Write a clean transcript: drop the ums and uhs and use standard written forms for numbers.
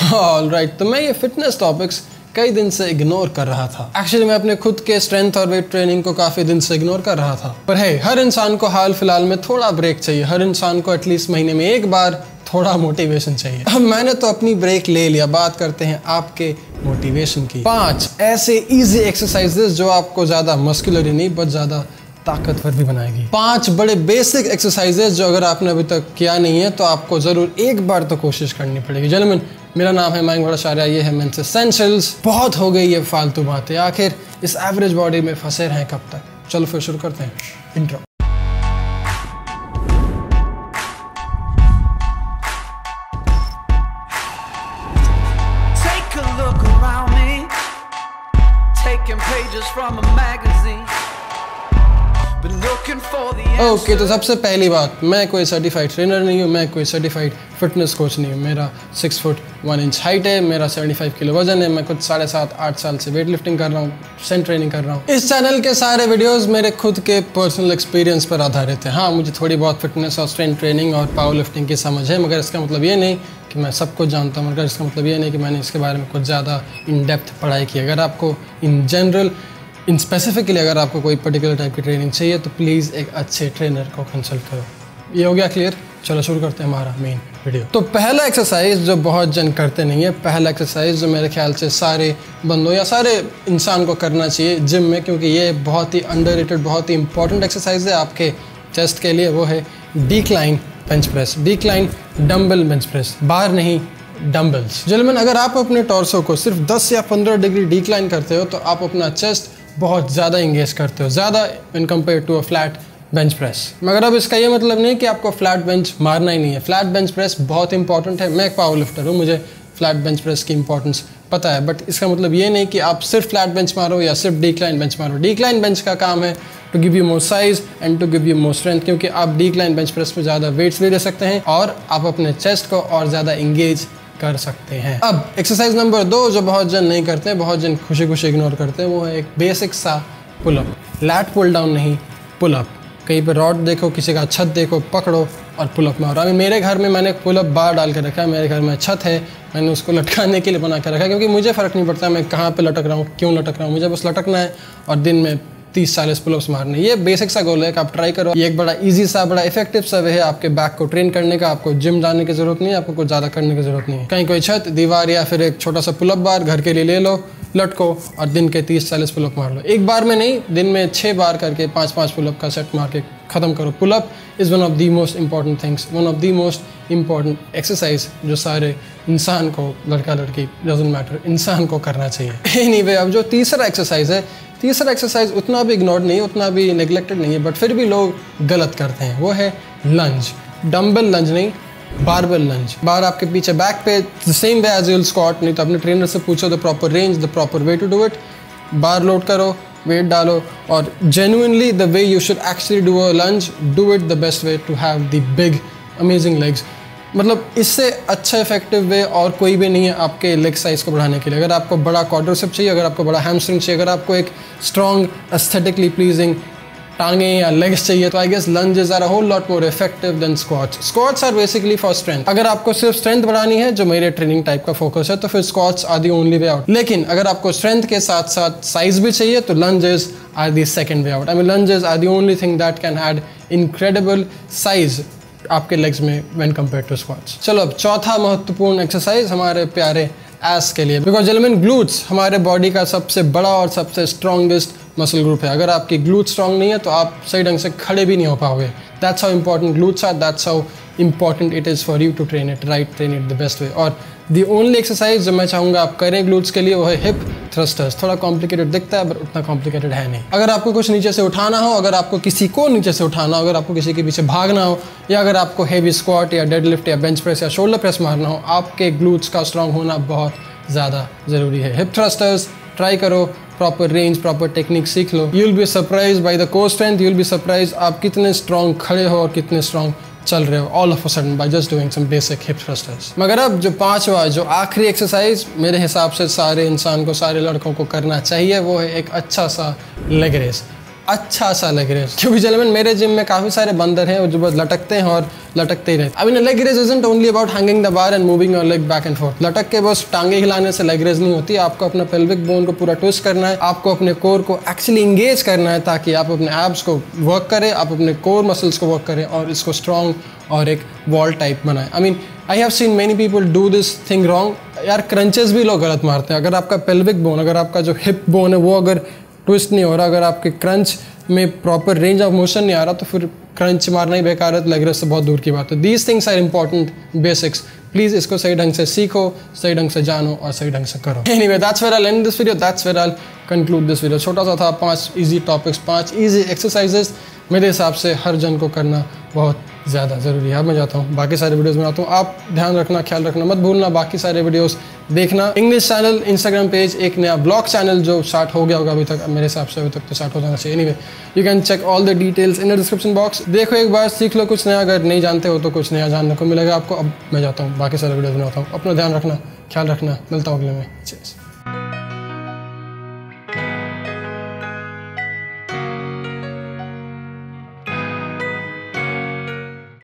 Alright, तो मैं ये फिटनेस टॉपिक्स कई दिन से इग्नोर कर रहा था। एक्चुअली मैं अपने खुद के स्ट्रेंथ और वेट ट्रेनिंग को काफ़ी दिन से इग्नोर कर रहा था। पर है, हर इंसान को हाल फिलहाल में थोड़ा ब्रेक चाहिए। हर इंसान को एटलीस्ट महीने में एक बार थोड़ा मोटिवेशन चाहिए। अब मैंने तो अपनी ब्रेक ले लिया। बात करते हैं आपके मोटिवेशन की। 5 ऐसे इजी एक्सरसाइजेस जो आपको ज़्यादा मस्कुलर ही नहीं बट ज़्यादा ताकतवर भी बनाएगी। 5 बड़े बेसिक एक्सरसाइजेस जो अगर आपने अभी तक किया नहीं है तो आपको ज़रूर एक बार तो कोशिश करनी पड़ेगी। जेंटलमैन, मेरा नाम है मयंक भट्टाचार्य, ये है मेंस एसेंशियल्स। बहुत हो गई ये फालतू बातें, आखिर इस एवरेज बॉडी में फंसे रहें कब तक। चलो फिर शुरू करते हैं। इंट्रो। ओके, तो सबसे पहली बात, मैं कोई सर्टिफाइड ट्रेनर नहीं हूँ, मैं कोई सर्टिफाइड फिटनेस कोच नहीं हूँ। मेरा 6 फुट 1 इंच हाइट है, मेरा 75 किलो वजन है, मैं कुछ 7.5-8 साल से वेट लिफ्टिंग कर रहा हूँ, स्ट्रेंथ ट्रेनिंग कर रहा हूँ। इस चैनल के सारे वीडियोस मेरे खुद के पर्सनल एक्सपीरियंस पर आधारित है। हाँ, मुझे थोड़ी बहुत फिटनेस और स्ट्रेंथ ट्रेनिंग और पावर लिफ्टिंग की समझ है, मगर इसका मतलब ये नहीं कि मैं सब कुछ जानता हूँ, मगर इसका मतलब ये नहीं कि मैंने इसके बारे में कुछ ज़्यादा इन डेप्थ पढ़ाई की। अगर आपको इन जनरल इन स्पेसिफिकली अगर आपको कोई पर्टिकुलर टाइप की ट्रेनिंग चाहिए तो प्लीज़ एक अच्छे ट्रेनर को कंसल्ट करो। ये हो गया क्लियर? चलो शुरू करते हैं हमारा मेन वीडियो। तो पहला एक्सरसाइज जो बहुत जन करते नहीं है, पहला एक्सरसाइज जो मेरे ख्याल से सारे बंदों या सारे इंसान को करना चाहिए जिम में, क्योंकि ये बहुत ही अंडररेटेड, बहुत ही इंपॉर्टेंट एक्सरसाइज है आपके चेस्ट के लिए, वो है decline bench press. Decline dumbbell bench press, bar नहीं डंबल्स। जेंटलमैन, अगर आप अपने टॉर्सो को सिर्फ 10 या 15 डिग्री डिक्लाइन करते हो तो आप अपना चेस्ट बहुत ज़्यादा इंगेज करते हो, ज़्यादा in compare to a flat bench press. मगर अब इसका ये मतलब नहीं कि आपको फ्लैट बेंच मारना ही नहीं है। फ्लैट बेंच प्रेस बहुत इंपॉर्टेंट है। मैं एक पावर लिफ्टर हूँ, मुझे फ्लैट बेंच प्रेस की इंपॉर्टेंस पता है, बट इसका मतलब ये नहीं कि आप सिर्फ फ्लैट बेंच मारो या सिर्फ डिक्लाइन बेंच मारो। डिक्लाइन बेंच का काम है to give you more size and to give you more strength, क्योंकि आप डिक्लाइन बेंच प्रेस में ज़्यादा वेट्स भी ले सकते हैं और आप अपने चेस्ट को और ज़्यादा इंगेज कर सकते हैं। अब एक्सरसाइज नंबर 2 जो बहुत जन नहीं करते हैं, बहुत जन खुशी खुशी इग्नोर करते हैं, वो है एक बेसिक सा पुलअप। लैट पुल डाउन नहीं, पुलअप। कहीं पे रॉड देखो, किसी का छत देखो, पकड़ो और पुलअप मारो। अभी मेरे घर में मैंने पुलअप बार डाल के रखा है। मेरे घर में छत है, मैंने उसको लटकाने के लिए बना के रखा है, क्योंकि मुझे फ़र्क नहीं पड़ता मैं कहाँ पे लटक रहा हूँ, क्यों लटक रहा हूँ, मुझे बस लटकना है और दिन में 30-40 पुलअप्स मारने। ये बेसिक सा गोल है कि आप ट्राई करो। ये एक बड़ा इजी सा, बड़ा इफेक्टिव सा वे है आपके बैक को ट्रेन करने का। आपको जिम जाने की जरूरत नहीं है, आपको कुछ ज़्यादा करने की जरूरत नहीं है। कहीं कोई छत, दीवार या फिर एक छोटा सा पुलअप बार घर के लिए ले लो, लटको और दिन के 30-40 पुलअप मार लो। एक बार में नहीं, दिन में 6 बार करके 5-5 पुलअप का सेट मार के ख़त्म करो। Pullup is one of the most important things, one of the most important exercise जो सारे इंसान को, लड़का लड़की डजंट मैटर, इंसान को करना चाहिए। एनीवे, अब जो तीसरा एक्सरसाइज है, तीसरा एक्सरसाइज उतना भी इग्नोर्ड नहीं है, उतना भी नेग्लेक्टेड नहीं है, बट फिर भी लोग गलत करते हैं। वो है लंज। डंबल लंज नहीं, बारबेल लंज। बार आपके पीछे बैक पे, the same way as you will squat. नहीं तो अपने ट्रेनर से पूछो the proper range, the proper way to do it. Bar load करो, वेट डालो और genuinely the way you should actually do a lunge, do it the best way to have the big amazing legs. मतलब इससे अच्छा effective way और कोई भी नहीं है आपके लेग साइज को बढ़ाने के लिए। अगर आपको बड़ा क्वाड्रिसेप्स चाहिए, अगर आपको बड़ा हैमस्ट्रिंग चाहिए, अगर आपको एक स्ट्रॉन्ग एस्थेटिकली प्लीजिंग टांगे या लेग्स चाहिए, तो I guess lunges are a whole lot more effective than squats. Squats are basically for strength. अगर आपको सिर्फ स्ट्रेंथ बढ़ानी है, जो मेरे ट्रेनिंग टाइप का फोकस है, तो फिर squats are the only way out. लेकिन अगर आपको स्ट्रेंथ के साथ साथ साइज भी चाहिए तो lunges are the second way out. I mean lunges are the only thing that can add incredible size आपके लेग्स में व्हेन कंपेयर टू स्क्वाट्स। चलो अब चौथा महत्वपूर्ण एक्सरसाइज हमारे प्यारे एस के लिए, बिकॉज जेंटलमैन ग्लूट्स हमारे बॉडी का सबसे बड़ा और सबसे स्ट्रॉन्गेस्ट मसल ग्रुप है। अगर आपकी ग्लूट स्ट्रॉन्ग नहीं है तो आप सही ढंग से खड़े भी नहीं हो पाओगे। That's how important glutes are, that's how important it is for you to train it right, train it the best way. और दी ओनली एक्सरसाइज जो मैं चाहूँगा आप करें ग्लूट्स के लिए वो है हिप थ्रस्टर्स। थोड़ा कॉम्प्लिकेटेड दिखता है बट उतना कॉम्प्लिकेटेड है नहीं। अगर आपको कुछ नीचे से उठाना हो, अगर आपको किसी को नीचे से उठाना हो, अगर आपको किसी के पीछे भागना हो, या अगर आपको हेवी स्क्वाट या डेडलिफ्ट या बेंच प्रेस या शोल्डर प्रेस मारना हो, आपके ग्लूट्स का स्ट्रॉन्ग होना बहुत ज़्यादा ज़रूरी है। हिप थ्रस्टर्स ट्राई करो, प्रॉपर रेंज, प्रॉपर टेक्निक सीख लो। You will be surprise by the core strength, you will be surprise आप कितने स्ट्रॉन्ग खड़े हो और कितने स्ट्रॉन्ग चल रहे हो all of a sudden by just doing some basic hip thrusters. मगर अब जो पांचवा, जो आखिरी एक्सरसाइज मेरे हिसाब से सारे इंसान को, सारे लड़कों को करना चाहिए, वो है एक अच्छा सा लेग रेस। अच्छा सा लेग रेज, क्योंकि जेंटलमैन मेरे जिम में काफी सारे बंदर हैं जो बस लटकते हैं और लटकते ही रहते। I mean leg raise isn't only about hanging the bar and moving your leg back and forth. लटक के बस टांगे हिलाने से लेग रेज नहीं होती, आपको अपना पेल्विक बोन को पूरा ट्विस्ट करना है, आपको अपने कोर को एक्चुअली इंगेज करना है ताकि आप अपने एब्स को वर्क करें, आप अपने कोर मसल्स को वर्क करें और इसको स्ट्रॉन्ग और एक वॉल टाइप बनाएं। I mean I have seen many people do this thing wrong. यार क्रंचेस भी लोग गलत मारते हैं। अगर आपका पेल्विक बोन, अगर आपका जो हिप बोन है वो अगर ट्विस्ट नहीं हो रहा, अगर आपके क्रंच में प्रॉपर रेंज ऑफ मोशन नहीं आ रहा, तो फिर क्रंच मारना ही बेकार है, लेग रेज से बहुत दूर की बात है। These things are important basics. Please इसको सही ढंग से सीखो, सही ढंग से जानो और सही ढंग से करो। Anyway that's where I end this video, that's where I conclude this video. छोटा सा था, 5 इजी टॉपिक्स, 5 इजी एक्सरसाइजेस मेरे हिसाब से हर जन को करना बहुत ज़्यादा ज़रूरी है। अब मैं जाता हूँ, बाकी सारे वीडियोस बनाता हूँ। आप ध्यान रखना, ख्याल रखना, मत भूलना बाकी सारे वीडियोस देखना। इंग्लिश चैनल, इंस्टाग्राम पेज, एक नया ब्लॉग चैनल जो स्टार्ट हो गया होगा अभी तक, मेरे हिसाब से अभी तक तो स्टार्ट हो जाना चाहिए। Anyway you can check all the details in the description box. देखो एक बार, सीख लो कुछ नया, अगर नहीं जानते हो तो कुछ नया जानने को मिलेगा आपको। अब मैं जाता हूँ, बाकी सारे वीडियोस बनाता हूँ। अपना ध्यान रखना, ख्याल रखना, मिलता हूँ अगले में। चीज़।